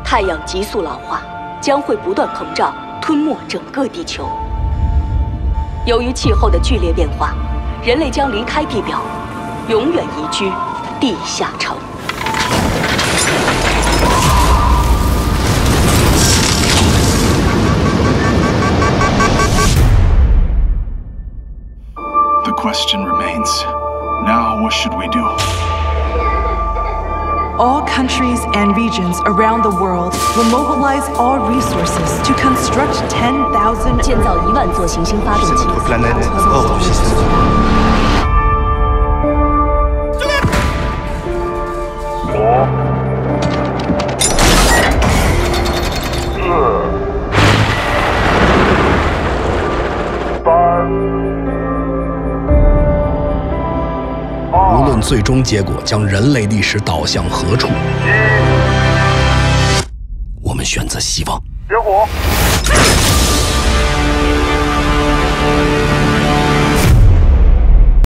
太阳急速老化，将会不断膨胀，吞没整个地球。由于气候的剧烈变化，人类将离开地表，永远移居地下城。 The question remains, now what should we do? All countries and regions around the world will mobilize all resources to construct 10,000 建造1万座行星发动机。 无论最终结果将人类历史导向何处，我们选择希望。 点火！